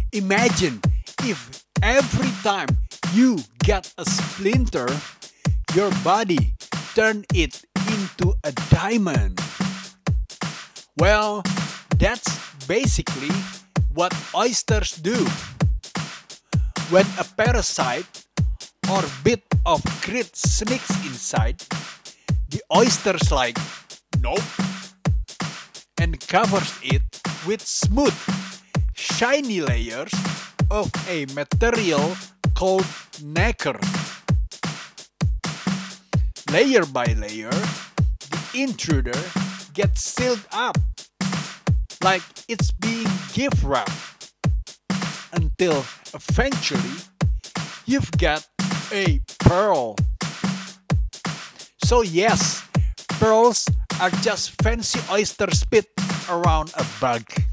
Imagine if every time you get a splinter, your body turn it into a diamond. Well, that's basically what oysters do. When a parasite or bit of grit sneaks inside, the oyster's like, nope, and covers it with smooth, shiny layers of a material called nacre. Layer by layer, the intruder gets sealed up like it's being gift wrapped until eventually you've got a pearl. So yes, pearls are just fancy oyster spit around a bug.